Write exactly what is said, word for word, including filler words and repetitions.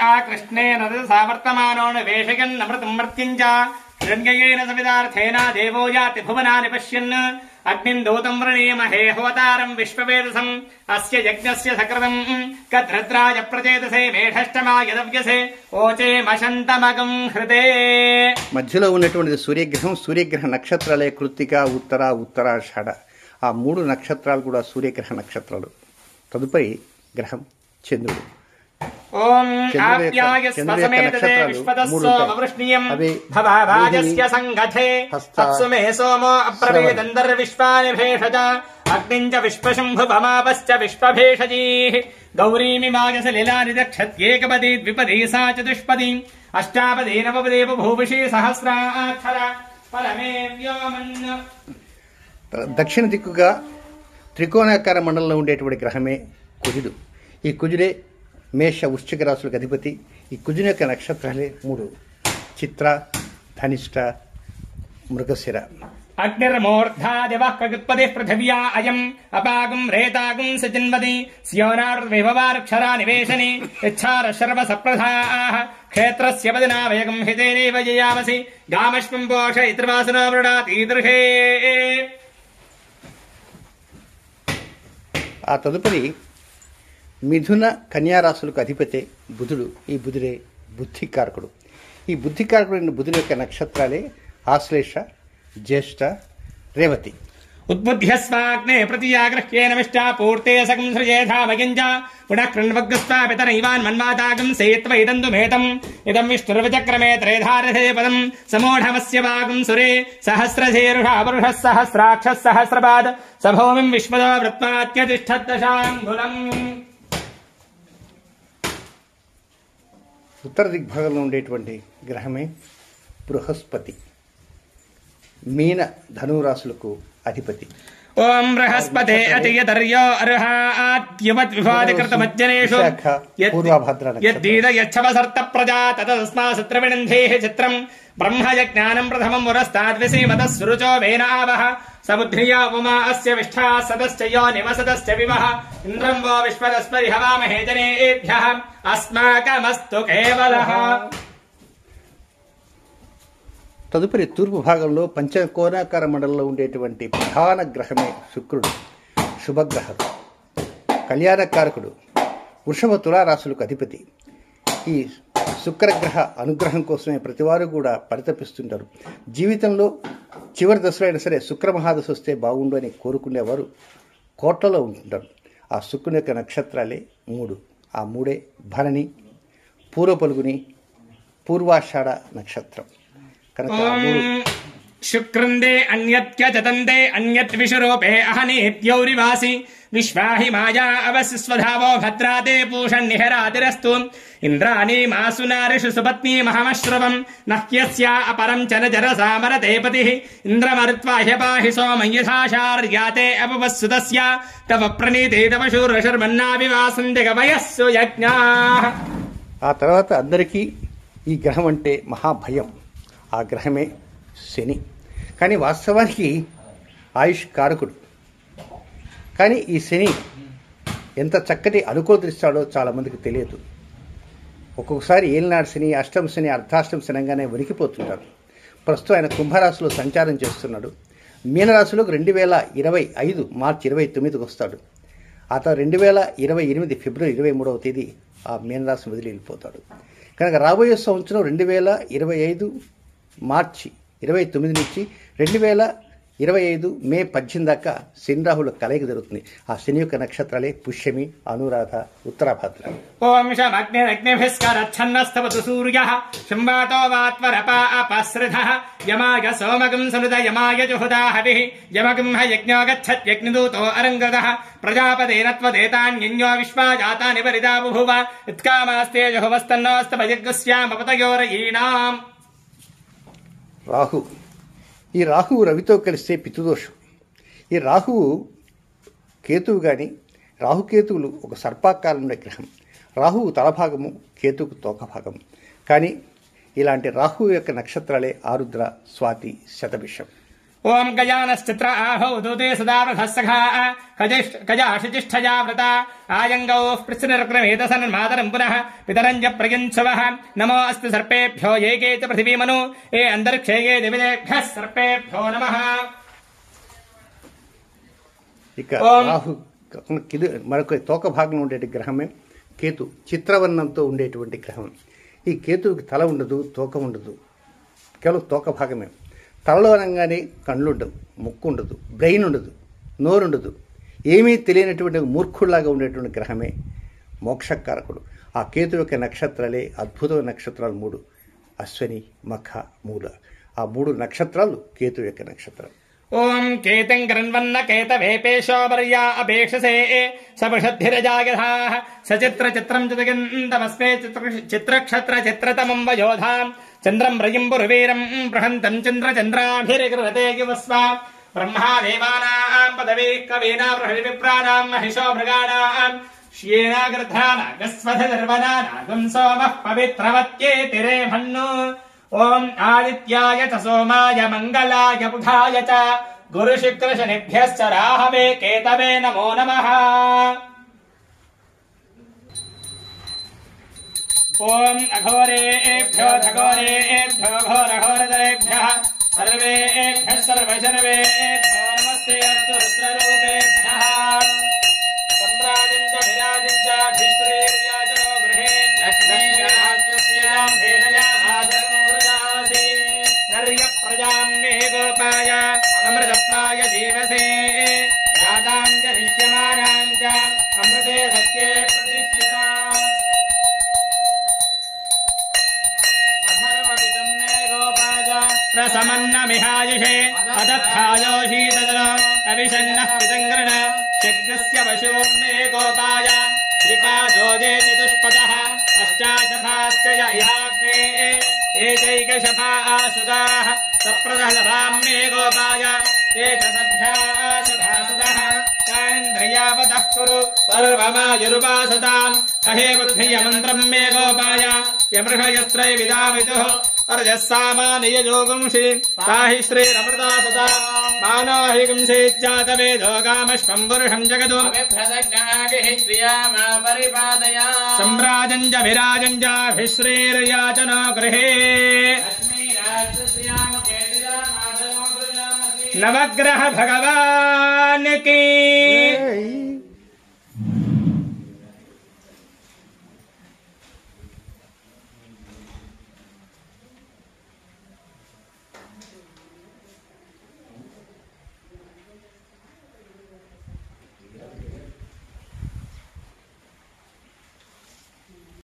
ఆకృష్ణేన సావర్తమానో వేషయన్నమృతం మర్త్యం చ హిరణ్యయేన సవిదార్థేన దేవో యాతి భువనాని పశ్యన్ అగ్నిం దూతం వృణీమహే హోతారం విశ్వవేదసం అస్య యజ్ఞస్య సకృతం కద్రద్రాయ ప్రచేతసే మేఢష్టమాయ దవ్యసే ఓచే మశంతమగం హృదే. మధ్యలో ఉన్నటువంటిది సూర్యగ్రహం. సూర్యగ్రహ నక్షత్రాలే కృత్తిక, ఉత్తర, ఉత్తరాషాఢ. ఆ మూడు నక్షత్రాలు కూడా సూర్యగ్రహ నక్షత్రాలు. తదుపరి గ్రహం చంద్రుడు. ఓం ఆప్యాయ స్వసమేతతే విశ్వదస్సోమవృష్ణియం భవాభాజస్య సంగతే తత్సుమే సోమో అప్రవేదందర్ విశ్వాని భేషజ అగ్నిం చ విశ్వశంభుభమాపశ్చ విశ్వభేషజీః గౌరీమిమాయ సలిలాని దక్షత్యేకపదీ ద్విపదీ సా చతుష్పదీ అష్టాపదీ నవపదీ బభూవిషీ సహస్రాక్షర పరమే వ్యోమన్. దక్షిణ దిక్కుగా త్రికోణాకార మండలంలో ఉండేటువంటి గ్రహమే కుజుడు. ఈ కుజుడే మేష వృశ్చిక రాశులకు అధిపతి. ఈ కుజుని యొక్క నక్షత్రాలే మూడు: చిత్ర, ధనిష్ట, మృగశిర. అగ్నిర్మూర్ధాదివః కగుత్పదే పృథివ్యా అయం అపాగం రేతాగం సజన్వది స్యోనార్విభవాక్షరా నివేశని యచ్ఛార శర్వ సప్రధాః క్షేత్రస్య వదనా వేగం హితేనైవ జయామసి గామశ్వం పోషయిత్రవాసనో మృడాతీదృహే. ఆ తదుపరి మిథున కన్యారాశులకు అధిపతే బుధుడు. ఈ బుధుడే బుద్ధికారకుడు. ఈ బుద్ధికారకుడైన బుధుడు యొక్క నక్షత్రాలే ఆశ్లేష, జ్యేష్ఠ, రేవతి. ఉద్బుద్ధ్యస్వాగ్నే ప్రతియాగ్రహ్యేనమిష్టా పూర్తే సకం సృజేధామయం చ పునః కృణ్వగ్స్వా పితరైవాన్ మన్వాతాగం సేత్వైదందు మేతం ఇదం విష్ణుర్వచక్రమే త్రేధారథే పదం సమూఢమస్య వాగం సురే సహస్రశీర్షా పురుషः సహస్రాక్షः సహస్రపాద్ సభూమిం విశ్వదో వృత్వాత్యతిష్ఠద్దశాంగులం. ఉత్తర దిగ్భాగంలో ఉండేటువంటి గ్రహమే బృహస్పతి. మీన ధనురాశులకు అధిపతి. ఓం బృహస్పతే అతియతర్యో అర్హాద్యువత్ వివాదికృతమజ్జనేషు యద్దీద యచ్చవసర్త ప్రజా తతస్మా సత్రవిణంధేః చిత్రం బ్రహ్మయజ్ఞానం ప్రథమం పురస్తాద్విసీమతః సురుచో వేనావః సబుద్ధ్రియా ఉపమా అస్య విష్ఠా సదశ్చ యో నివసదశ్చ వివః ఇంద్రం వో విశ్వదస్పరి హవామహే జనేభ్యః అస్మాకమస్తు కేవలః. తదుపరి తూర్పు భాగంలో పంచకోణాకార మండలంలో ఉండేటువంటి ప్రధాన గ్రహమే శుక్రుడు. శుభగ్రహం, కళ్యాణకారకుడు, వృషభ తులారాశులకు అధిపతి. ఈ శుక్రగ్రహ అనుగ్రహం కోసమే ప్రతివారు కూడా పరితపిస్తుంటారు. జీవితంలో చివరి దశలో అయినా సరే శుక్రమహాదశ వస్తే బాగుండు అని కోరుకునేవారు కోట్లలో ఉంటుంటారు. ఆ శుక్రుని యొక్క నక్షత్రాలే మూడు. ఆ మూడే భరణి, పూర్వ పలుగుని, పూర్వాషాఢ నక్షత్రం. కనుక శుక్రందే అన్యత్య చతందే అన్యత్ విషురూపే అహనేత్యౌరివాసి విశ్వాహి మాయా అవశిస్వధావో భద్రాతే పూషణ్ నిహరాతిరస్తు ఇంద్రాణి మాసునారిషు సుపత్నీ మహమశ్రవం నహ్యస్య అపరం చన జరసామరతే పతిః ఇంద్రమరుత్వా హ్యపాహి సోమం యథాశార్యాతే అపవస్సుతస్య తవ ప్రణీతే తవ శూరశర్మన్నావివాసంతి గవయస్సు యజ్ఞాః. ఆ తర్వాత అందరికీ ఈ గ్రహం అంటే మహాభయం. ఆ గ్రహమే శని. కానీ వాస్తవానికి ఆయుష్ కారకుడు. కానీ ఈ శని ఎంత చక్కటి అనుకూలతనిస్తాడో చాలామందికి తెలియదు. ఒక్కొక్కసారి ఏలినాడు శని, అష్టమ శని, అర్ధాష్టమ శనంగానే వణికిపోతుంటారు. ప్రస్తుతం ఆయన కుంభరాశిలో సంచారం చేస్తున్నాడు. మీనరాశిలోకి రెండు వేల ఇరవై ఐదు మార్చి ఇరవై తొమ్మిదికి వస్తాడు. ఆ తర్వాత రెండు వేల ఇరవై ఎనిమిది ఫిబ్రవరి ఇరవై మూడవ తేదీ ఆ మీనరాశిని వదిలి వెళ్ళిపోతాడు. కనుక రాబోయే సంవత్సరం రెండు వేల ఇరవై ఐదు మార్చి ఇరవై తొమ్మిది నుంచి రెండు వేల ఇరవై ఐదు మే పద్దెనిమిది దాకా శని రాహుల కలయిక జరుగుతుంది. ఆ శని యొక్క నక్షత్రాలే పుష్యమి, అనురాధ, ఉత్తరాభద్ర. ఓం శమగ్నిరగ్నిభిస్కరచ్ఛన్నస్తవతు సూర్యః శంవాతో వాత్వరపాపశ్రిధః యమాయ సోమగం సనుద యమాయ జుహుదా హవిః యమగం హ యజ్ఞో గచ్చత్ యజ్ఞదూతో అరంగదః ప్రజాపతేన త్వదేతాన్యన్యో విశ్వాజాతాని పరిదా బభూవ ఇత్కామాస్తే జుహువస్తన్నోస్తవయజ్ఞస్యామపతయోరయీణాం. రాహు. ఈ రాహువు రవితో కలిస్తే పితృదోషం. ఈ రాహువు కేతువు కానీ రాహుకేతువులు ఒక సర్పాకారంలో గ్రహం. రాహువు తలభాగము, కేతువుకు తోక భాగం. కానీ ఇలాంటి రాహువు యొక్క నక్షత్రాలే ఆరుద్ర, స్వాతి, శతభిషం. ओम गजानश्चित्र आहौ दूते सदावृधः सखा कजाशिचिष्ठया व्रता आयङ्गौः पृच्छनिर्ग्रमेतसन्मातरम् पुनः पितरम् च प्रयञ्चवः नमो अस्तु सर्पेभ्यो येके च पृथिवीमनु ये अन्तरिक्षे ये दिविदेभ्यः सर्पेभ्यो नमः ఇక రాహు కింద మరొక తోక భాగంలో ఉండే గ్రహమే కేతు, చిత్రవర్ణంతో ఉండేటువంటి గ్రహం. ఈ కేతువుకి తల ఉండదు, తోక ఉండదు, కేవలం తోక భాగమే. తలలో అనగానే కళ్ళు ఉండవు, ముక్కు ఉండదు, బ్రెయిన్ ఉండదు, నోరు ఉండదు, ఏమీ తెలియనటువంటి మూర్ఖుల్లాగా ఉండేటువంటి గ్రహమే మోక్షకారకుడు. ఆ కేతు యొక్క నక్షత్రాలే అద్భుతమైన నక్షత్రాలు మూడు, అశ్వని, మఖ, మూల. ఆ మూడు నక్షత్రాలు కేతు యొక్క నక్షత్రాలు. ओम केतं ग्रन्वन्न केतवेपेशो वर्या अपेक्षसे सपषद्धिरजायधाः सचित्र चित्रं चितगन्तमस्मे चित्रक्षत्र चित्रतमं वयोधाम् चन्द्रं रयिं पुरवीरं बृहन्तं चन्द्रचन्द्राभिर्गृहते युवस्व ब्रह्मा देवानां पदवी कवीनां बृहद्विप्राणां महिषो मृगाणां श्येनागृध्रानागस्वधर्वनानागं सोमः पवित्रवत्येतिरे भन्नु ओम आदित्याय च सोमाय मंगलाय बुधाय च गुरुशुक्रशनिभ्यश्च राहवे केतवे नमो नमः। ओम अघोरेभ्यो घोरेभ्यो घोरघोरतरेभ्यः सर्वेभ्यः सर्वशर्वेभ्यो नमस्ते अस्तु रुद्ररूपेभ्यः। सम्राजं च विराजं च भिश्रेर्याचनो गृहे लक्ष्मीराजस्यां भेदयामाचरम् प्रजां मे गोपाय अमृतप्राय जीवसे राजां च ऋष्यमाणां च अमृते सत्ये प्रतिष्ठिता अधर्मपितं मे गोपाय प्रसमन्नमिहायुषे अदत्थायोषीतदन अविषन्नः पितङ्गृण शग्रस्य वशोन्मे गोपाय श्रीपादोजे चतुष्पदः अष्टाशभाश्च याग्ने एकैकशफा आसुदाः सप्रदहलभां मे गोपाय एकसभ्यासुधासुदः तान्द्रियावतः कुरु पर्वमायुरुपासताम् अहे बुद्धियमन्त्रं मे गोपाय यमृषयस्त्रैविदावितुः अर्जः सामानियजोगुंषि ताहि श्रीरमृतासता मानो हि गुंसेज्जातवेदो कामश्वं पुरुषं जगदो सम्राजं च विराजं चाभिश्रीर्याचनो गृहे नवग्रह भगवान की